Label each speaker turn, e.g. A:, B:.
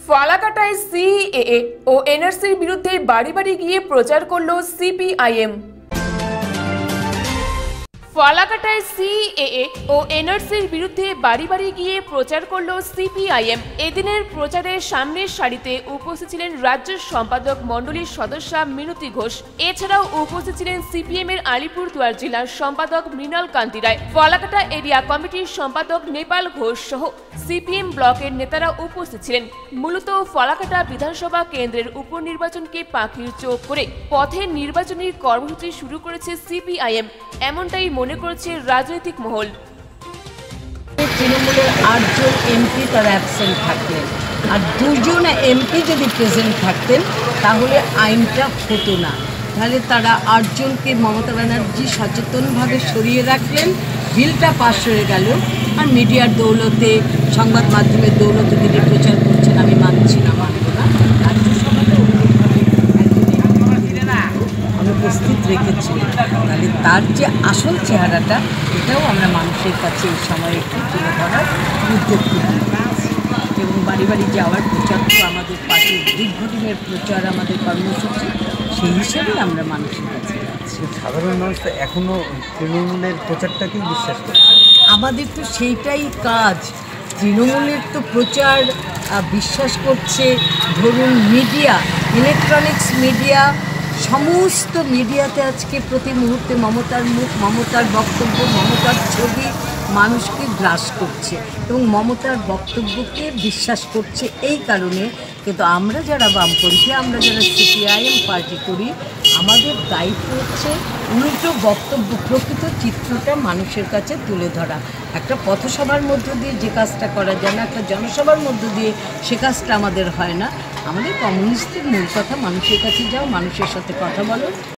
A: ফালাকাটায় CAA ও এনআরসির বিরুদ্ধে বাড়ি বাড়ি গিয়ে প্রচার করল সিপিআইএম। ফালাকাটায় সিএএ ও এনআরসির বিরুদ্ধে বাড়ি বাড়ি গিয়ে প্রচার করল সিপিআইএম। এদিনের প্রচারে সামনের সারিতে উপস্থিত ছিলেন রাজ্য সম্পাদক মণ্ডলীর সদস্যা মিনতি ঘোষ। এছাড়াও উপস্থিত ছিলেন সিপিএম এর আলিপুরদুয়ার জেলার সম্পাদক মৃণাল কান্তি রায়, ফালাকাটা এরিয়া কমিটির সম্পাদক নেপাল ঘোষ সহ সিপিএম ব্লকের নেতারা উপস্থিত ছিলেন। মূলত ফালাকাটা বিধানসভা কেন্দ্রের উপনির্বাচনকে পাখির চোখ করে পথে নির্বাচনী কর্মসূচি শুরু করেছে সিপিআইএম, এমনটাই মনে করছে রাজনৈতিক মহল।
B: তৃণমূলের ৮ জন এমপি তারা অ্যাবসেন্ট থাকলেন, আর 2 জন এমপি যদি প্রেজেন্ট থাকতেন তাহলে আইনটা হতো না। তাহলে তারা ৮ জনকে মমতা ব্যানার্জি সচেতনভাবে সরিয়ে রাখলেন, বিলটা পাশ হয়ে গেল। আর মিডিয়ার দৌলতে, সংবাদ মাধ্যমের দৌলতে তিনি প্রচার করছেন, আমি মানছি না, মানব না। অনুপস্থিত রেখেছিলেন, তাহলে তার যে আসল চেহারাটা এটাও আমরা মানুষের কাছে এই সময় একটু তুলে ধরার উদ্যোগ করি। এবং বাড়ি বাড়ি যাওয়ার প্রচার তো আমাদের পার্টির দীর্ঘদিনের প্রচার, আমাদের কর্মসূচি, সেই হিসেবেই আমরা মানুষের কাছে যাচ্ছি।
C: সাধারণ মানুষ তো এখনও তৃণমূলের প্রচারটাকেই বিশ্বাস করে।
B: আমাদের তো সেইটাই কাজ। তৃণমূলের তো প্রচার বিশ্বাস করছে, ধরুন মিডিয়া, ইলেকট্রনিক্স মিডিয়া, সমস্ত মিডিয়াতে আজকে প্রতি মুহূর্তে মমতার মুখ, মমতার বক্তব্য, মমতার ছবি মানুষকে গ্রাস করছে এবং মমতার বক্তব্যকে বিশ্বাস করছে। এই কারণে কিন্তু আমরা যারা বামপন্থী, আমরা যারা সিপিআইএম পার্টি করি, আমাদের দায়িত্ব হচ্ছে উল্টো বক্তব্য, প্রকৃত চিত্রটা মানুষের কাছে তুলে ধরা। একটা পথসভার মধ্য দিয়ে যে কাজটা করা যায় না, একটা জনসভার মধ্য দিয়ে সে কাজটা আমাদের হয় না। আমাদের কমিউনিস্টদের মূল কথা, মানুষের কাছে যাও, মানুষের সাথে কথা বলো।